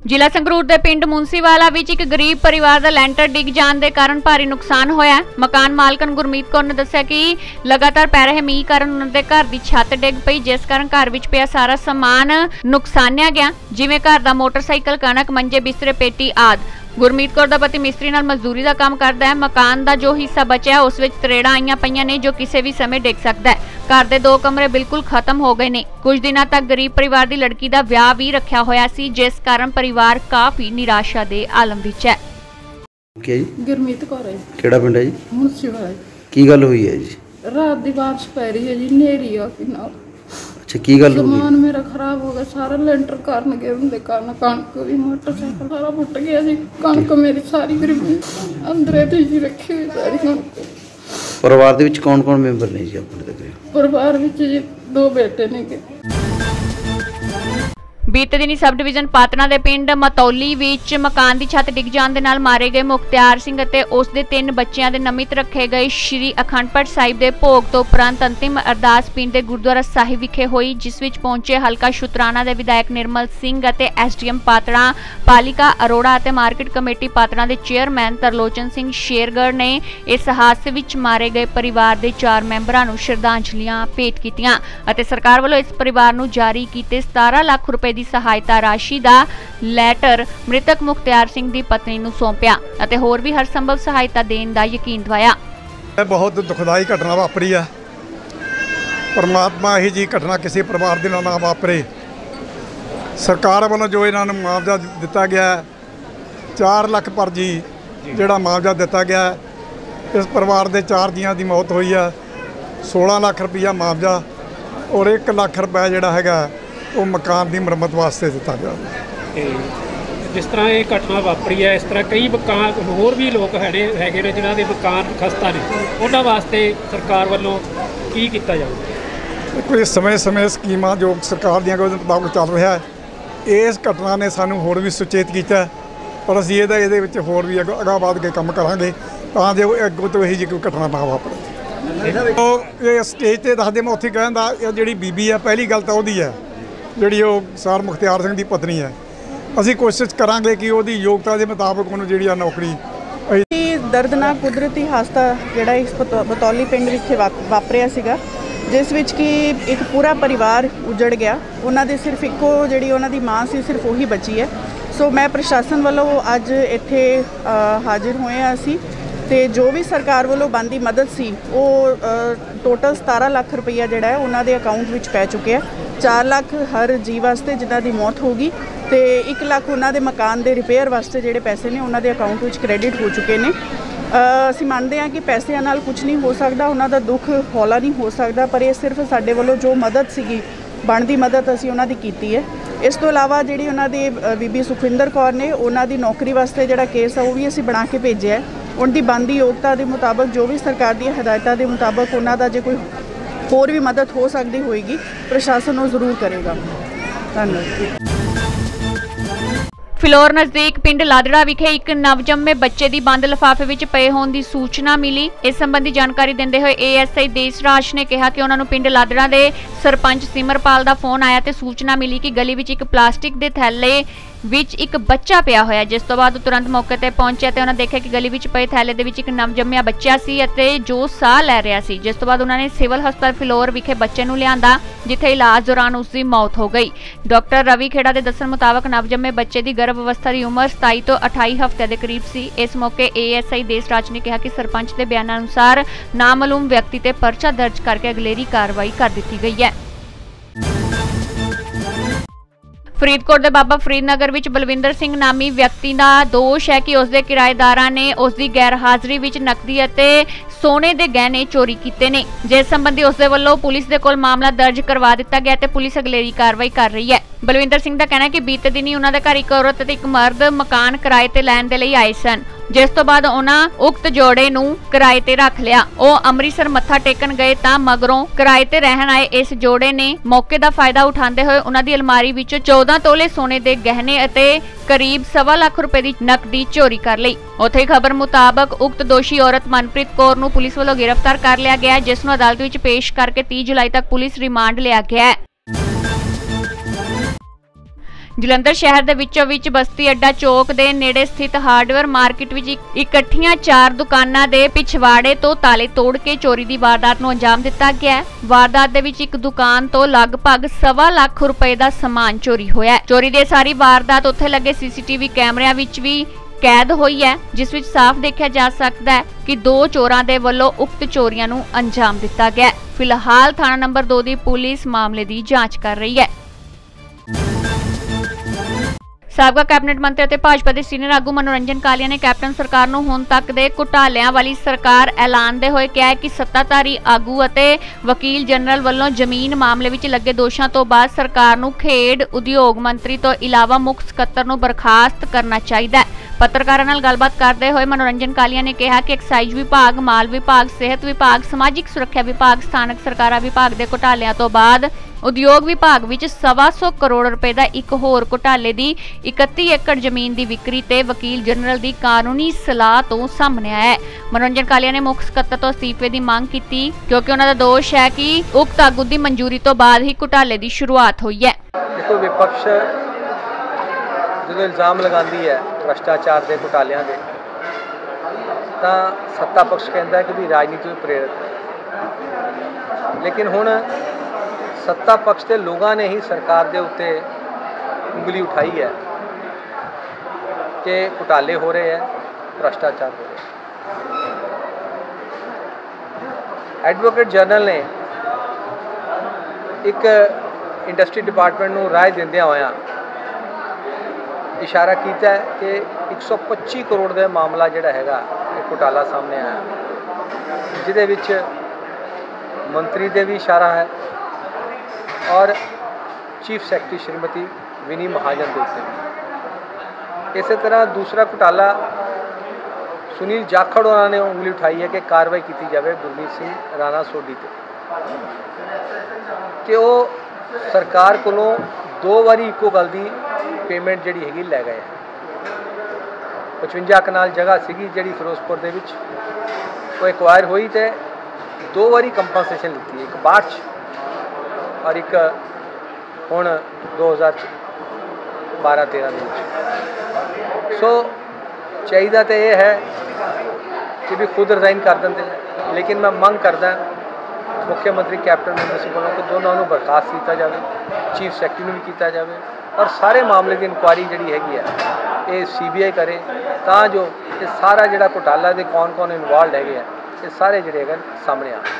ਜ਼ਿਲ੍ਹਾ ਸੰਗਰੂਰ ਦੇ ਪਿੰਡ ਮੁੰਸੀਵਾਲਾ ਵਿੱਚ ਇੱਕ ਗਰੀਬ ਪਰਿਵਾਰ ਦਾ ਲੈਂਟਰ ਡਿੱਗ ਜਾਣ ਦੇ ਕਾਰਨ ਭਾਰੀ ਨੁਕਸਾਨ ਹੋਇਆ ਹੈ। ਮਕਾਨ ਮਾਲਕਨ ਗੁਰਮੀਤ ਕੌਰ ਨੇ ਦੱਸਿਆ ਕਿ ਲਗਾਤਾਰ ਪੈ ਰਹੇ ਮੀਂਹ ਕਾਰਨ ਉਹਨਾਂ ਦੇ ਘਰ ਦੀ ਛੱਤ ਡਿੱਗ ਪਈ, ਜਿਸ ਕਾਰਨ ਘਰ ਵਿੱਚ ਪਿਆ ਸਾਰਾ ਸਮਾਨ ਨੁਕਸਾਨਿਆ ਗਿਆ, ਜਿਵੇਂ ਘਰ ਦਾ ਮੋਟਰਸਾਈਕਲ, ਕਣਕ, ਮੰਜੇ, ਬਿਸਤਰੇ, ਪੇਟੀ ਆਦਿ। गुरमीत कौर दा पति मिस्त्री नाल मजदूरी का काम करता है। मकान का जो हिस्सा बचा है उस विच तरेड़ा आईयां पईयां ने जो किसी भी समय डिग सकता है। घर के 2 कमरे बिल्कुल खत्म हो गए ने। कुछ दिनों तक गरीब परिवार की लड़की का विआह भी रखा होया सी, जिस कारण परिवार काफी निराशा के आलम विच है। गुरमीत कौर है। केड़ा पिंड है जी? मुंसीवाला। की गल हुई है जी? रात दी बारिश पै रही है जी, नेरी आ के नाल। अच्छा, की गल हो गई? सामान मेरा खराब हो गया सारा, लेंटर कारण गए उनके कारण कणक भी, मोटरसाइकिल सारा फुट गया जी। कणक मेरी सारी गरीबी अंदरे थे जी, रखी हुई सारी कणक। परिवार दे विच कौन-कौन मेंबर ने जी अपने तक? परिवार विच जी 2 बेटे ने के। बीते दिनी सब डिवीजन पातना दे पिंड मतौली विच मकान की छत डिग जाण दे नाल मारे गए मुख्तियार सिंह अते उस दे 3 बच्चियां दे नमित रखे गए श्री अखंड पाठ साहिब दे भोग तो उपरंत अंतिम अरदास पिंड दे गुरुद्वारा साहिब विखे होई, जिस विच पहुंचे हलका शुतराना दे विधायक निर्मल सिंह अते एसडीएम पातना पालिका अरोड़ा अते मार्केट कमेटी पातना दे चेयरमैन तरलोचन सिंह शेरगढ़ ने इस हादसे विच मारे गए परिवार दे 4 मैंबरां नूं श्रद्धांजलियां भेंट कीतियां अते सरकार वालों इस परिवार नूं जारी कीते 17 लाख रुपए सहायता राशि का लैटर मृतक मुख्तियार सिंह की पत्नी नूं सौंपिया अते होर भी हर संभव सहायता देने का यकीन दिवाया। बहुत दुखदाई घटना वापरी है। परमात्मा ही जी घटना किसी परिवार के ना वापरे। सरकार वालों जो इन्होंने मुआवजा दिता गया 4 लाख पर जी जोड़ा मुआवजा दिता गया, इस परिवार के 4 जियां की मौत हुई है। 16 लाख रुपया मुआवजा और 1 लाख रुपया जोड़ा है वो मकान की मुरम्मत वास्ते दिता गया। जिस तरह ये घटना वापरी है, इस तरह कई मकान होर भी लोग है जिन्हों के मकान खस्ता ने, उन्होंने वास्ते सरकार वालों की किया जाए? कोई समय समय स्कीमां जो सरकार दी मुताबिक चल रहा है। इस घटना ने सानू होर भी सुचेत किया, पर असीं ये होर भी अगाह वध के काम करांगे तां जो अगों तो यही जी कोई घटना ना वापरे। तो ये स्टेज पर दसदे मैं उत्थे कहंदा जिहड़ी बीबी है, पहली गल तो उहदी है जिहड़ी सर मुख्तियार सिंह की पत्नी है। असीं कोशिश करांगे कि उहदी योग्यता के मुताबिक उन्होंने जिहड़ी नौकरी। दर्दनाक कुदरती हादसा जिहड़ा इस बतौली पिंड विच वापरिया सीगा, जिस विच कि एक पूरा परिवार उजड़ गया। उन्हां दे सिर्फ इक्को जिहड़ी उन्हां दी मां सी, सिर्फ उही बची है। सो मैं प्रशासन वालों अज इत्थे हाजिर होए हां असीं ते जो भी सरकार वालों बनती मदद सी वो टोटल 17 लाख रुपया जिहड़ा है उन्हां दे अकाउंट विच पै चुके हैं। 4 लाख हर जी वास्ते जिन्हां दी मौत होगी तो 1 लाख उन्हां दे मकान दे रिपेयर वास्ते जिहड़े पैसे ने उन्हां दे अकाउंट विच क्रेडिट हो चुके हैं। ਅਸੀਂ ਮੰਨਦੇ ਹਾਂ कि पैसों नाल कुछ नहीं हो सकता, उन्हां दा दुख हौला नहीं हो सकता, पर यह सिर्फ साडे वालों जो मदद सीगी बनती मदद असीं उन्हां दी कीती है। इस तो इलावा जिहड़ी उन्हां दी बीबी सुखविंदर कौर ने उन्हां दी नौकरी वास्ते जिहड़ा केस है वो भी असीं बना के भेजिया है। उनकी बनती योग्यता के मुताबिक जो भी सरकार दी हदायतां के मुताबिक उन्हां दा जे कोई होर भी मदद हो सकती होएगी प्रशासन वो जरूर करेगा। धन्यवाद। फिलौर नज़दीक पिंड लादड़ा विखे एक नवजन्मे बच्चे की बंद लिफाफे विच पए होने की सूचना मिली। इस संबंधी जानकारी देंदे हुए ASI देसराज ने कहा कि उन्होंने पिंड लादड़ा के सरपंच सिमरपाल का फोन आया तो सूचना मिली कि गली विच एक प्लास्टिक के थैले विच एक बच्चा पिया होया, जिस तो बाद तुरंत मौके पर पहुंचे तो उन्होंने देखा कि गली विच पए थैले दे विच एक नवजन्मिया बच्चा सी अते जो साह लै रहा सी, जिस तो बाद उन्होंने सिविल हस्पताल फिलौर विखे बच्चे नूं लिआंदा, जिथे इलाज दौरान उसकी मौत हो गई। डॉक्टर रवि खेड़ा के दस्सण मुताबक नवजन्मे बच्चे की गर्भ अवस्था की उम्र 27 तो 28 हफ्ते के करीब सी। इस मौके ASI देसराज ने कहा कि सरपंच के बयान अनुसार नामालूम व्यक्ति ते परचा दर्ज करके अगलेरी कार्रवाई कर दी गई है। फरीदकोट के बाबा फरीद नगर विच बलविंदर सिंह नामी व्यक्ति का दोष है कि उसके किराएदारां ने उसकी गैर हाजिरी विच नकदी अते सोने के गहने चोरी किए ने, जिस संबंधी उसके वालों पुलिस के कोल मामला दर्ज करवा दिता गया ते पुलिस अगलेरी कार्रवाई कर रही है। बलविंदर सिंह का कहना है कि बीते दिन ही उन्होंने घर एक औरत ते एक मर्द मकान किराए ते लैण दे लई आए सन, जिस तो बाद उन्होंने उक्त जोड़े नूं किराए ते रख लिया। वो अमृतसर मत्था टेकन गए तां मगरों किराए ते रहन आए इस जोड़े ने मौके का फायदा उठाते हुए उन्हां दी अलमारी विचों 14 तोले सोने के गहने अते करीब 1.25 लाख रुपए की नकदी चोरी कर ली। उत्थे खबर मुताबक उक्त दोषी औरत मनप्रीत कौर नूं पुलिस वालों गिरफ्तार कर लिया गया, जिस नूं अदालत विच पेश करके 30 जुलाई तक पुलिस रिमांड लिया गया है। ਜਲੰਧਰ ਸ਼ਹਿਰ ਦੇ ਵਿੱਚੋਂ ਵਿੱਚ ਬਸਤੀ ਅੱਡਾ ਚੌਕ ਦੇ ਨੇੜੇ ਸਥਿਤ ਹਾਰਡਵੇਅਰ ਮਾਰਕੀਟ ਵਿੱਚ ਇਕੱਠੀਆਂ 4 ਦੁਕਾਨਾਂ ਦੇ ਪਿਛਵਾੜੇ ਤੋਂ ਤਾਲੇ ਤੋੜ ਕੇ ਚੋਰੀ ਦੀ ਵਾਰਦਾਤ ਨੂੰ ਅੰਜਾਮ ਦਿੱਤਾ ਗਿਆ ਹੈ। ਵਾਰਦਾਤ ਦੇ ਵਿੱਚ ਇੱਕ ਦੁਕਾਨ ਤੋਂ ਲਗਭਗ 1.25 ਲੱਖ ਰੁਪਏ ਦਾ ਸਮਾਨ ਚੋਰੀ ਹੋਇਆ ਹੈ। ਚੋਰੀ ਦੀ ਸਾਰੀ ਵਾਰਦਾਤ ਉੱਥੇ ਲੱਗੇ ਸੀਸੀਟੀਵੀ ਕੈਮਰਿਆਂ ਵਿੱਚ ਵੀ कैद हुई है, जिस विच साफ देखा जा सकता है कि 2 चोरां दे वल्लों उक्त चोरियां नूं अंजाम दिता गया। फिलहाल थाना नंबर 2 दी पुलिस मामले की जांच कर रही है। ਸਾਬਕਾ ਕੈਬਨਿਟ ਮੰਤਰੀ ਅਤੇ ਭਾਜਪਾ ਦੇ ਸੀਨੀਅਰ ਆਗੂ ਮਨੋਰੰਜਨ ਕਾਲੀਆ ਨੇ ਕੈਪਟਨ ਸਰਕਾਰ ਨੂੰ ਹੁਣ ਤੱਕ ਦੇ ਘੁਟਾਲਿਆਂ ਵਾਲੀ ਸਰਕਾਰ ਐਲਾਨਦੇ ਹੋਏ ਕਿਹਾ ਹੈ ਕਿ ਸੱਤਾਧਾਰੀ ਆਗੂ ਅਤੇ ਵਕੀਲ ਜਨਰਲ ਵੱਲੋਂ ਜ਼ਮੀਨ ਮਾਮਲੇ ਵਿੱਚ ਲੱਗੇ ਦੋਸ਼ਾਂ ਤੋਂ ਬਾਅਦ ਸਰਕਾਰ ਨੂੰ ਖੇਡ ਉਦਯੋਗ ਮੰਤਰੀ ਤੋਂ ਇਲਾਵਾ ਮੁੱਖ ਸਕੱਤਰ ਨੂੰ ਬਰਖਾਸਤ ਕਰਨਾ ਚਾਹੀਦਾ ਹੈ। ਪੱਤਰਕਾਰਾਂ ਨਾਲ ਗੱਲਬਾਤ ਕਰਦੇ ਹੋਏ ਮਨੋਰੰਜਨ ਕਾਲੀਆ ਨੇ ਕਿਹਾ ਕਿ ਐਕਸਾਈਜ਼ ਵਿਭਾਗ, ਮਾਲ ਵਿਭਾਗ, ਸਿਹਤ ਵਿਭਾਗ, ਸਮਾਜਿਕ ਸੁਰੱਖਿਆ ਵਿਭਾਗ, ਸਥਾਨਕ ਸਰਕਾਰਾਂ ਵਿਭਾਗ ਦੇ ਘੁਟਾਲਿਆਂ ਤੋਂ ਬਾਅਦ ਉਦਯੋਗ ਵਿਭਾਗ ਵਿੱਚ 125 ਕਰੋੜ ਰੁਪਏ ਦਾ ਇੱਕ ਹੋਰ ਘੁਟਾਲੇ ਦੀ 31 ਏਕੜ ਜ਼ਮੀਨ ਦੀ ਵਿਕਰੀ ਤੇ ਵਕੀਲ ਜਨਰਲ ਦੀ ਕਾਨੂੰਨੀ ਸਲਾਹ ਤੋਂ ਸਾਹਮਣੇ ਆਇਆ ਹੈ। ਮਨੋਰੰਜਨ ਕਾਲੀਆ ਨੇ ਮੁੱਖ ਸਕੱਤਰ ਤੋਂ ਅਸਤੀਫੇ ਦੀ ਮੰਗ ਕੀਤੀ ਕਿਉਂਕਿ ਉਹਨਾਂ ਦਾ ਦੋਸ਼ ਹੈ ਕਿ ਉਕਤ ਆਗੂ ਦੀ ਮਨਜ਼ੂਰੀ ਤੋਂ ਬਾਅਦ ਹੀ ਘੁਟਾਲੇ ਦੀ ਸ਼ੁਰੂਆਤ ਹੋਈ ਹੈ। ਦੇਖੋ, ਵਿਪਕਸ਼ ਜਦੋਂ ਇਲਜ਼ਾਮ ਲਗਾਉਂਦੀ ਹੈ ਭ੍ਰਿਸ਼ਟਾਚਾਰ ਦੇ ਘੁਟਾਲਿਆਂ ਦੇ, ਤਾਂ ਸੱਤਾ ਪਕਸ਼ ਕਹਿੰਦਾ ਹੈ ਕਿ ਵੀ ਰਾਜਨੀਤੀ ਤੋਂ ਪ੍ਰੇਰਿਤ ਹੈ। ਲੇਕਿਨ ਹੁਣ सत्ता पक्ष के लोगों ने ही सरकार के उत्ते उंगली उठाई है कि घुटाले हो रहे हैं, भ्रष्टाचार हो रहे हैं। एडवोकेट जनरल ने एक इंडस्ट्री डिपार्टमेंट को राय देंदे होया इशारा किया है कि 125 करोड़ का मामला जिहड़ा हैगा घुटाला सामने आया, जिहदे विच मंत्री दे भी इशारा है और चीफ सैकटरी श्रीमती विनी महाजन के उत्ते। इस तरह दूसरा घुटाला सुनील जाखड़ उन्होंने उंगली उठाई है कि कार्रवाई की जाए गुरमीत सिंह राणा सोडी ते कि वो सरकार कोलों 2 बारी इको गल दी पेमेंट जिहड़ी हैगी लै गए। 55 कनाल जगह सीगी जिहड़ी फिरोजपुर दे विच वो एक्वायर हुई तो 2 बारी कंपनसेशन लीती, एक बाढ़ और एक हुण 2012-13 सो चाहिए तो यह है कि भी खुद रिजाइन कर देंगे। लेकिन मैं मंग करदा मुख्यमंत्री कैप्टन अमरिंदर सिंह को दोनों को बर्खास्त किया जाए, चीफ सैकटरी भी किया जाए और सारे मामले की इंक्वायरी जी हैगी है ये CBI करे, तो जो ये सारा जो घोटाला के कौन कौन इनवॉल्व है ये सारे जोड़े सामने आ।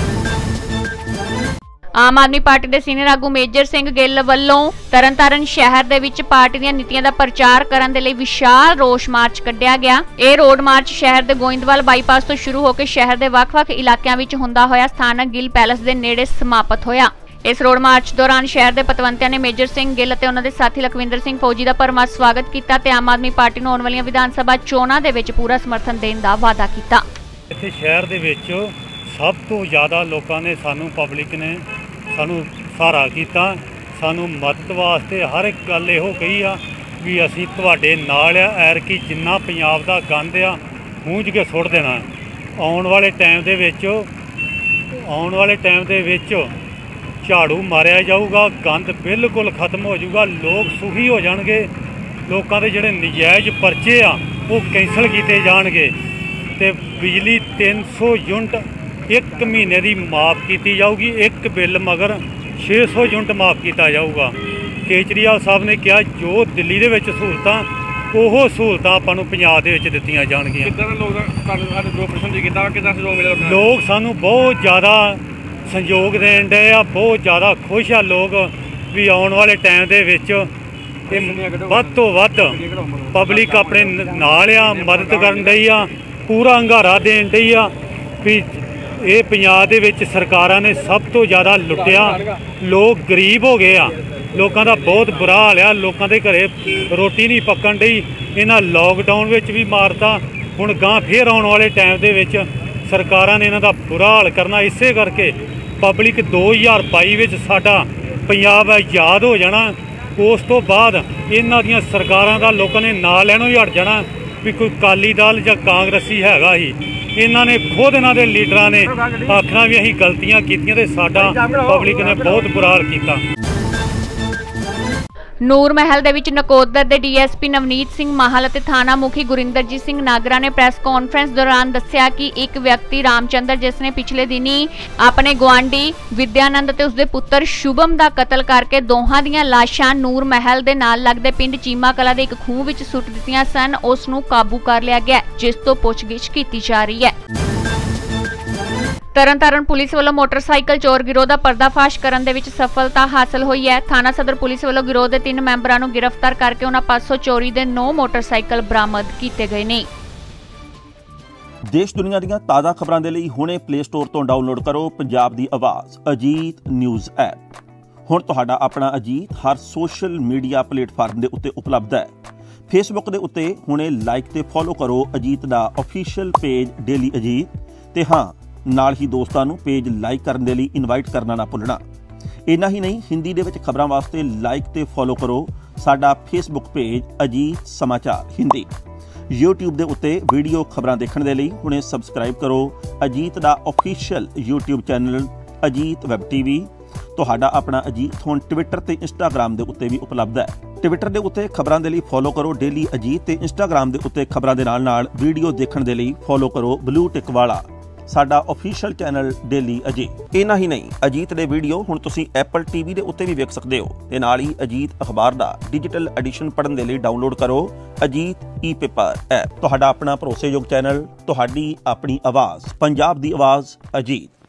आम आदमी पार्टी के सीनियर आगू मेजर सिंह गिल ਵੱਲੋਂ ਤਰਨਤਾਰਨ शहर ਦੇ ਵਿੱਚ पार्टी ਦੀਆਂ ਨੀਤੀਆਂ ਦਾ ਪ੍ਰਚਾਰ ਕਰਨ ਦੇ ਲਈ ਵਿਸ਼ਾਲ ਰੋਸ ਮਾਰਚ ਕੱਢਿਆ ਗਿਆ। ਇਹ ਰੋਡ ਮਾਰਚ ਸ਼ਹਿਰ ਦੇ ਗੋਇੰਦਵਾਲ ਬਾਈਪਾਸ ਤੋਂ ਸ਼ੁਰੂ ਹੋ ਕੇ ਸ਼ਹਿਰ ਦੇ ਵੱਖ-ਵੱਖ ਇਲਾਕਿਆਂ ਵਿੱਚ ਹੁੰਦਾ ਹੋਇਆ ਸਥਾਨਕ ਗਿੱਲ ਪੈਲੇਸ ਦੇ ਨੇੜੇ ਸਮਾਪਤ ਹੋਇਆ। ਇਸ ਰੋਡ ਮਾਰਚ ਦੌਰਾਨ ਸ਼ਹਿਰ ਦੇ ਪਤਵੰਤਿਆਂ ਨੇ ਮੇਜਰ ਸਿੰਘ ਗਿੱਲ ਅਤੇ ਉਹਨਾਂ ਦੇ ਸਾਥੀ ਲਖਵਿੰਦਰ ਸਿੰਘ ਫੌਜੀ ਦਾ ਭਰਵਾਂ ਸਵਾਗਤ ਕੀਤਾ ਤੇ ਆਮ ਆਦਮੀ ਪਾਰਟੀ ਨੂੰ ਆਉਣ ਵਾਲੀਆਂ ਵਿਧਾਨ ਸਭਾ ਚੋਣਾਂ ਦੇ ਵਿੱਚ ਪੂਰਾ ਸਮਰਥਨ ਦੇਣ ਦਾ ਵਾਅਦਾ ਕੀਤਾ। ਇੱਥੇ ਸ਼ਹਿਰ ਦੇ ਵਿੱਚ ਸਭ ਤੋਂ ਜ਼ਿਆਦਾ ਲੋਕਾਂ ਨੇ ਸਾਨੂੰ ਪਬਲਿਕ ਨੇ ਸਾਨੂੰ ਸਹਾਰਾ ਕੀਤਾ, ਸਾਨੂੰ ਮਦਦ ਵਾਸਤੇ ਹਰ ਇੱਕ ਗੱਲ ਇਹੋ ਕਹੀ ਆ ਵੀ ਅਸੀਂ ਤੁਹਾਡੇ ਨਾਲ ਆ। ਐਰਕੀ ਜਿੰਨਾ ਪੰਜਾਬ ਦਾ ਗੰਦ ਆ ਹੂੰਝ ਕੇ ਸੁੱਟ ਦੇਣਾ। ਆਉਣ ਵਾਲੇ ਟਾਈਮ ਦੇ ਵਿੱਚ ਝਾੜੂ ਮਾਰਿਆ ਜਾਊਗਾ, ਗੰਦ ਬਿਲਕੁਲ ਖਤਮ ਹੋ ਜਾਊਗਾ, ਲੋਕ ਸੁਖੀ ਹੋ ਜਾਣਗੇ, ਲੋਕਾਂ ਦੇ ਜਿਹੜੇ ਨਜਾਇਜ਼ ਪਰਚੇ ਆ ਉਹ ਕੈਂਸਲ ਕੀਤੇ ਜਾਣਗੇ ਤੇ ਬਿਜਲੀ 300 ਯੂਨਿਟ एक महीने की माफ़ की जाऊगी। एक बिल मगर 600 यूनिट माफ़ किया जाऊगा। केजरीवाल साहब ने कहा जो दिल्ली के सहूलतां ਉਹ सहूलतां आपां नूं पंजाब दे विच दित्तियां जाणगीਆਂ। लोग सानूं बहुत ज़्यादा सहयोग देण डे आ, बहुत ज़्यादा खुश आ लोग भी आउण वाले टाइम दे विच वध तो वध पब्लिक अपने नाल आ, मदद करन डई आ, पूरा हंगारा देण डई आ भी ये पंजाब दे विच सरकारां ने सब तो ज़्यादा लुटिया। लोग गरीब हो गए आ, लोगों का बहुत बुरा हाल है, लोगों के घरे रोटी नहीं पकन डी। इन्हां लॉकडाउन विच भी मारता, हुण गां फिर आउण वाले टाइम दे विच सरकारां ने इन्हां दा बुरा हाल करना। इसे करके पब्लिक 2022 विच साडा पंजाब आज़ाद हो जाना। उस तो बाद इन्हां दीयां सरकारां दा लोगों ने नां लैणों ही हट जाना भी कोई अकाली दल जां कांग्रेसी हैगा ही। इन्हां ने खुद इन्हां दे लीडरां ने आखना भी असीं गलतियां कीतियां ते साडा पब्लिक ने बहुत बुरा हाल कीता। ਨੂਰ ਮਹਿਲ ਦੇ ਵਿੱਚ ਨਕੋਦਰ ਦੇ ਡੀਐਸਪੀ ਨਵਨੀਤ ਸਿੰਘ ਮਾਹਲ ਅਤੇ ਥਾਣਾ ਮੁਖੀ ਗੁਰਿੰਦਰਜੀਤ ਸਿੰਘ ਨਾਗਰਾ ਨੇ ਪ੍ਰੈਸ ਕਾਨਫਰੰਸ ਦੌਰਾਨ ਦੱਸਿਆ ਕਿ ਇੱਕ ਵਿਅਕਤੀ ਰਾਮਚੰਦਰ ਜਿਸ ਨੇ ਪਿਛਲੇ ਦਿਨੀ ਆਪਣੇ ਗੁਆਂਢੀ ਵਿਦਿਆਨੰਦ ਤੇ ਉਸਦੇ ਪੁੱਤਰ ਸ਼ੁਭਮ ਦਾ ਕਤਲ ਕਰਕੇ ਦੋਹਾਂ ਦੀਆਂ ਲਾਸ਼ਾਂ ਨੂਰ ਮਹਿਲ ਦੇ ਨਾਲ ਲੱਗਦੇ ਪਿੰਡ ਚੀਮਾ ਕਲਾ ਦੇ ਇੱਕ ਖੂਹ ਵਿੱਚ ਸੁੱਟ ਦਿੱਤੀਆਂ ਸਨ, ਉਸ ਨੂੰ ਕਾਬੂ ਕਰ ਲਿਆ ਗਿਆ, ਜਿਸ ਤੋਂ ਪੁੱਛਗਿੱਛ ਕੀਤੀ ਜਾ ਰਹੀ ਹੈ। ਤਰਨਤਾਰਨ ਪੁਲਿਸ ਵੱਲੋਂ ਮੋਟਰਸਾਈਕਲ ਚੋਰ ਗਿਰੋਹ ਦਾ ਪਰਦਾਫਾਸ਼ ਕਰਨ ਦੇ ਵਿੱਚ ਸਫਲਤਾ ਹਾਸਲ ਹੋਈ ਹੈ। ਥਾਣਾ ਸਦਰ ਪੁਲਿਸ ਵੱਲੋਂ ਗਿਰੋਹ ਦੇ 3 ਮੈਂਬਰਾਂ ਨੂੰ ਗ੍ਰਿਫਤਾਰ ਕਰਕੇ ਉਹਨਾਂ ਪਾਸੋਂ ਚੋਰੀ ਦੇ 9 ਮੋਟਰਸਾਈਕਲ ਬਰਾਮਦ ਕੀਤੇ ਗਏ ਨੇ। ਦੇਸ਼ ਦੁਨੀਆ ਦੀਆਂ ਤਾਜ਼ਾ ਖਬਰਾਂ ਦੇ ਲਈ ਹੁਣੇ ਪਲੇ ਸਟੋਰ ਤੋਂ ਡਾਊਨਲੋਡ ਕਰੋ ਪੰਜਾਬ ਦੀ ਆਵਾਜ਼ ਅਜੀਤ ਨਿਊਜ਼ ਐਪ। ਹੁਣ ਤੁਹਾਡਾ ਆਪਣਾ ਅਜੀਤ ਹਰ ਸੋਸ਼ਲ ਮੀਡੀਆ ਪਲੇਟਫਾਰਮ ਦੇ ਉੱਤੇ ਉਪਲਬਧ ਹੈ। ਫੇਸਬੁੱਕ ਦੇ ਉੱਤੇ ਹੁਣੇ ਲਾਈਕ ਤੇ ਫੋਲੋ ਕਰੋ ਅਜੀਤ ਦਾ ਅਫੀਸ਼ੀਅਲ ਪੇਜ ਡੇਲੀ ਅਜੀਤ ਤੇ ਹਾਂ ਨਾਲ ਹੀ ਦੋਸਤਾਂ ਨੂੰ ਪੇਜ ਲਾਈਕ ਕਰਨ ਦੇ ਲਈ ਇਨਵਾਈਟ ਕਰਨਾ ਨਾ ਭੁੱਲਣਾ। ਇੰਨਾ ਹੀ ਨਹੀਂ, ਹਿੰਦੀ ਦੇ ਵਿੱਚ ਖਬਰਾਂ ਵਾਸਤੇ ਲਾਈਕ ਤੇ ਫੋਲੋ ਕਰੋ ਸਾਡਾ ਫੇਸਬੁੱਕ ਪੇਜ ਅਜੀਤ ਸਮਾਚਾਰ ਹਿੰਦੀ। YouTube ਦੇ ਉੱਤੇ ਵੀਡੀਓ ਖਬਰਾਂ ਦੇਖਣ ਦੇ ਲਈ ਹੁਣੇ ਸਬਸਕ੍ਰਾਈਬ ਕਰੋ ਅਜੀਤ ਦਾ official YouTube channel Ajit web TV. ਤੁਹਾਡਾ ਆਪਣਾ ਅਜੀਤ ਹੁਣ ਟਵਿੱਟਰ ਤੇ ਇੰਸਟਾਗ੍ਰਾਮ ਦੇ ਉੱਤੇ ਵੀ ਉਪਲਬਧ ਹੈ। ਟਵਿੱਟਰ ਦੇ ਉੱਤੇ ਖਬਰਾਂ ਦੇ ਲਈ ਫੋਲੋ ਕਰੋ ਡੇਲੀ ਅਜੀਤ ਤੇ ਇੰਸਟਾਗ੍ਰਾਮ ਦੇ ਉੱਤੇ ਖਬਰਾਂ ਦੇ ਨਾਲ ਵੀਡੀਓ ਦੇਖਣ ਦੇ ਲਈ ਫੋਲੋ ਕਰੋ ਬਲੂ ਟਿਕ ਵਾਲਾ ਸਾਡਾ ਅਫੀਸ਼ੀਅਲ ਚੈਨਲ ਡੇਲੀ ਅਜੀਤ। ਇੰਨਾ ਹੀ ਨਹੀਂ, ਅਜੀਤ ਦੇ ਵੀਡੀਓ ਹੁਣ ਤੁਸੀਂ ਐਪਲ ਟੀਵੀ ਦੇ ਉੱਤੇ ਵੀ ਵੇਖ ਸਕਦੇ ਹੋ ਤੇ ਨਾਲ ਹੀ ਅਜੀਤ ਅਖਬਾਰ ਦਾ ਡਿਜੀਟਲ ਐਡੀਸ਼ਨ ਪੜ੍ਹਨ ਦੇ ਲਈ ਡਾਊਨਲੋਡ ਕਰੋ ਅਜੀਤ ਈ-ਪੇਪਰ ਐਪ। ਤੁਹਾਡਾ ਆਪਣਾ ਭਰੋਸੇਯੋਗ ਚੈਨਲ, ਤੁਹਾਡੀ ਆਪਣੀ ਆਵਾਜ਼, ਪੰਜਾਬ ਦੀ ਆਵਾਜ਼ ਅਜੀਤ।